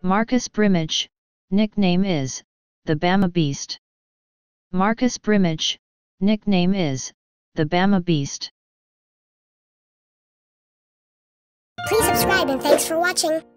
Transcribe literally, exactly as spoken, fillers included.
Marcus Brimage, nickname is, the Bama Beast. Marcus Brimage, nickname is, the Bama Beast. Please subscribe and thanks for watching.